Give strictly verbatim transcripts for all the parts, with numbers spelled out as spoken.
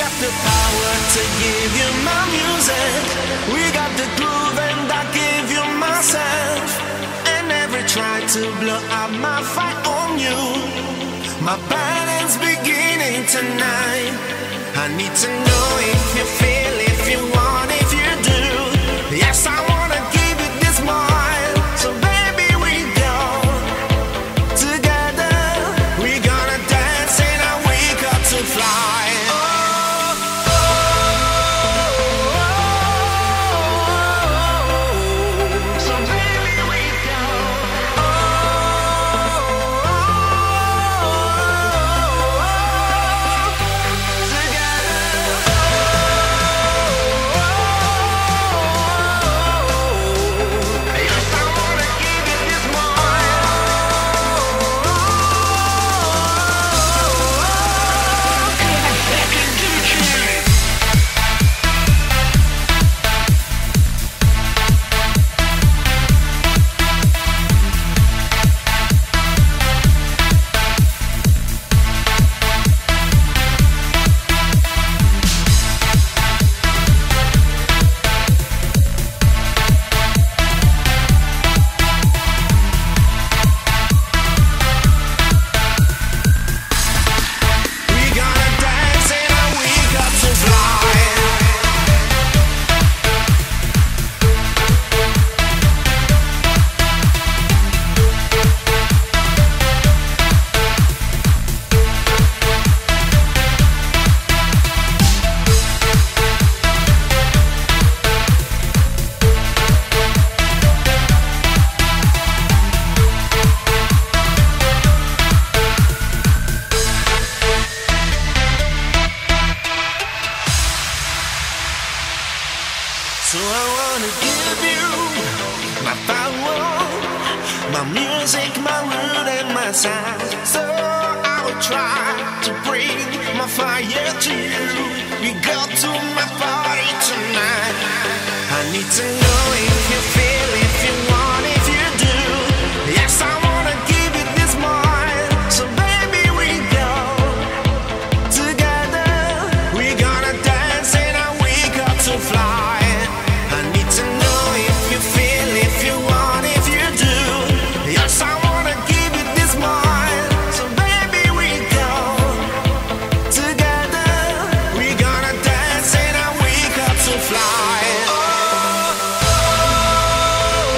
got the power to give you my music. We got the groove and I give you myself. And never try to blow up my fight on you. My battle's beginning tonight. I need to know if you feel, if you want, if you do. Yes, I wanna give you this smile. So baby, we go together. We gonna dance and I wake up to fly. Oh, oh, oh, oh. So baby, we go. Oh, oh, oh, so I wanna give you my power, my music, my mood and my sound. So I will try to bring my fire to you. You go to my party tonight. I need to know if you feel, if you want, if you do. Yes, I wanna give you this smile. So baby, we go together. We gonna dance and I wake up to fly. I need to know if you feel, if you want, if you do. Yes, I wanna give you this smile. So baby, we go together. We gonna dance and I wake up to fly. Oh, oh,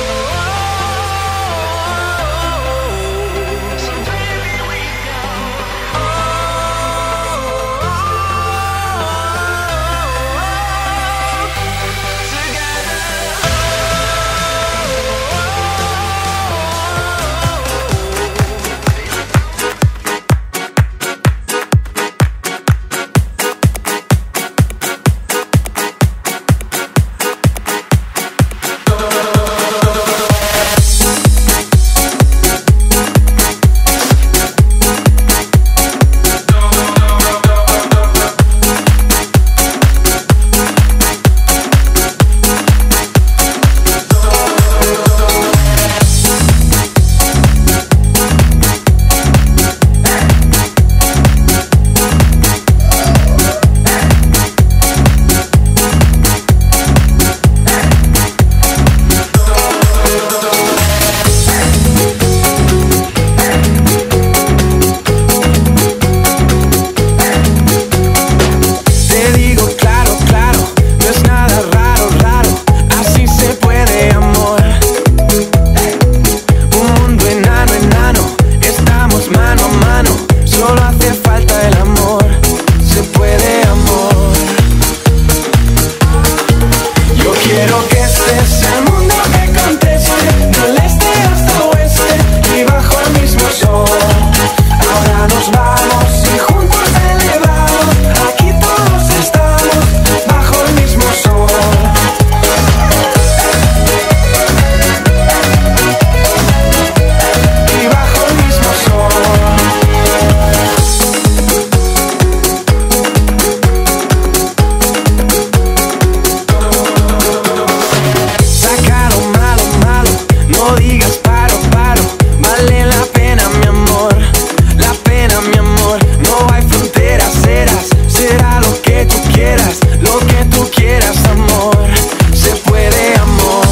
quieras, lo que tú quieras, amor. Se puede, amor.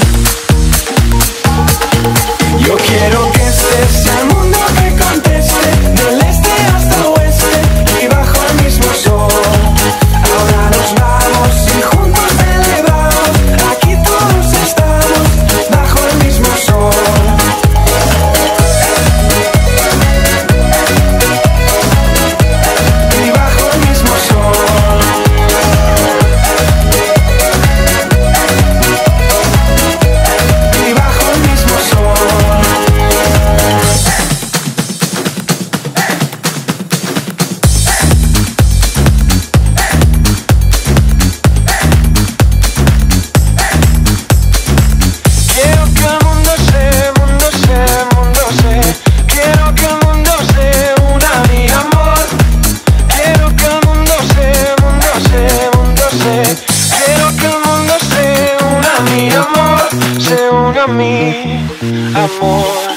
Yo quiero que estés al mundo que conteste, del este hasta oeste y bajo el mismo sol. Ahora nos vamos y juntos celebramos, aquí todos estamos bajo el mismo sol. Y bajo el mismo sol. Y bajo el mismo sol. Quiero que el mundo se, mundo se, mundo se. Quiero que el mundo se una a mi amor. Quiero que el mundo se, mundo se, mundo se. Quiero que el mundo se una a mi amor, se una a mi amor.